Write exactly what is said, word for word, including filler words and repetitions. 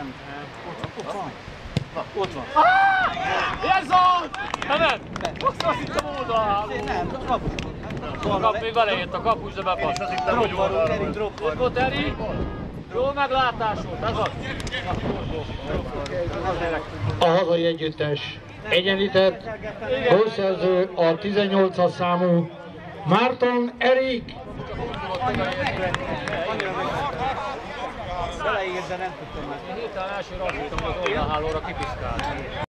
Nem. Ott van. Ott van. Ez az! Hát nem! Azt hittem oldalra. Nem, kapus. Kap, még belejött a kapus, de bepassz. Azt hittem, hogy oldalra. Ott volt Eri. Jó meglátás volt, ez az. A hazai együttes egyenlített, gólszerző a tizennyolcas számú Márton Erik. Beleírt, de nem tudtam meg. Hirtelen elsőre azt hittem, hogy az oldalhálóra kipiszkált.